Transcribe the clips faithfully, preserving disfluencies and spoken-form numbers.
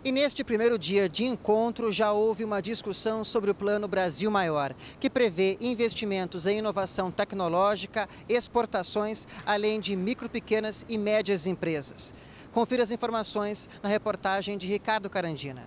E neste primeiro dia de encontro já houve uma discussão sobre o Plano Brasil Maior, que prevê investimentos em inovação tecnológica, exportações, além de micro, pequenas e médias empresas. Confira as informações na reportagem de Ricardo Carandina.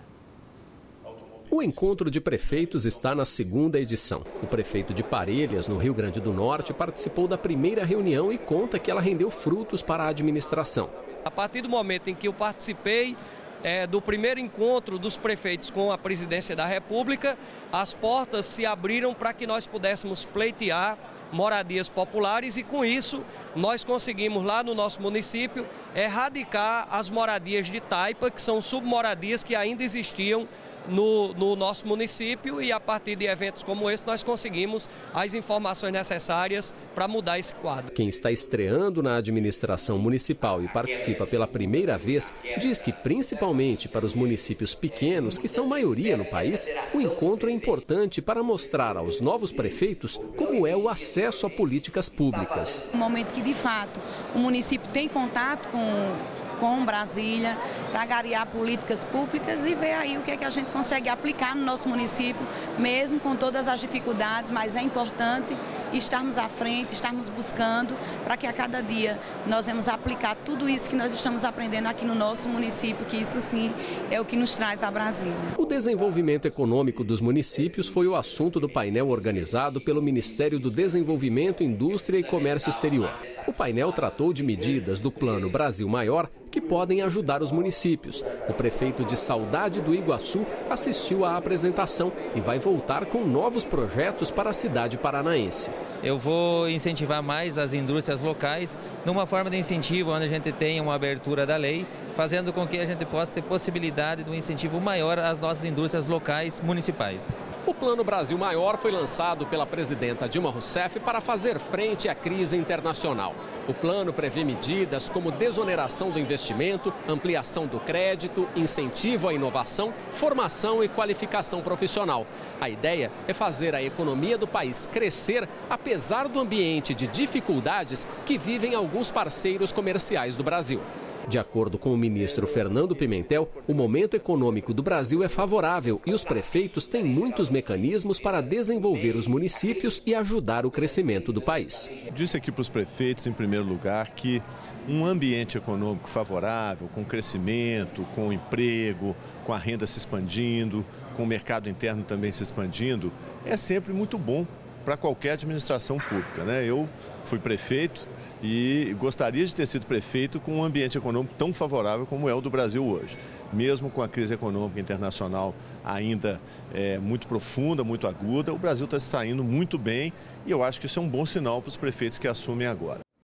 O encontro de prefeitos está na segunda edição. O prefeito de Parelhas, no Rio Grande do Norte, participou da primeira reunião e conta que ela rendeu frutos para a administração. A partir do momento em que eu participei é, do primeiro encontro dos prefeitos com a presidência da República, as portas se abriram para que nós pudéssemos pleitear moradias populares e, com isso, nós conseguimos lá no nosso município erradicar as moradias de taipa, que são submoradias que ainda existiam No, no nosso município, e a partir de eventos como esse nós conseguimos as informações necessárias para mudar esse quadro. Quem está estreando na administração municipal e participa pela primeira vez, diz que principalmente para os municípios pequenos, que são maioria no país, o encontro é importante para mostrar aos novos prefeitos como é o acesso a políticas públicas. No momento que de fato o município tem contato com com Brasília, para garear políticas públicas e ver aí o que é que a gente consegue aplicar no nosso município, mesmo com todas as dificuldades, mas é importante estarmos à frente, estarmos buscando, para que a cada dia nós vamos aplicar tudo isso que nós estamos aprendendo aqui no nosso município, que isso sim é o que nos traz a Brasília. O desenvolvimento econômico dos municípios foi o assunto do painel organizado pelo Ministério do Desenvolvimento, Indústria e Comércio Exterior. O painel tratou de medidas do Plano Brasil Maior que podem ajudar os municípios. O prefeito de Saudade do Iguaçu assistiu à apresentação e vai voltar com novos projetos para a cidade paranaense. Eu vou incentivar mais as indústrias locais numa forma de incentivo onde a gente tenha uma abertura da lei, fazendo com que a gente possa ter possibilidade de um incentivo maior às nossas indústrias locais municipais. O Plano Brasil Maior foi lançado pela presidenta Dilma Rousseff para fazer frente à crise internacional. O plano prevê medidas como desoneração do investimento, ampliação do crédito, incentivo à inovação, formação e qualificação profissional. A ideia é fazer a economia do país crescer, apesar do ambiente de dificuldades que vivem alguns parceiros comerciais do Brasil. De acordo com o ministro Fernando Pimentel, o momento econômico do Brasil é favorável e os prefeitos têm muitos mecanismos para desenvolver os municípios e ajudar o crescimento do país. Disse aqui para os prefeitos, em primeiro lugar, que um ambiente econômico favorável, com crescimento, com emprego, com a renda se expandindo, com o mercado interno também se expandindo, é sempre muito bom para qualquer administração pública, né? Eu fui prefeito e gostaria de ter sido prefeito com um ambiente econômico tão favorável como é o do Brasil hoje. Mesmo com a crise econômica internacional ainda é, muito profunda, muito aguda, o Brasil está se saindo muito bem e eu acho que isso é um bom sinal para os prefeitos que assumem agora.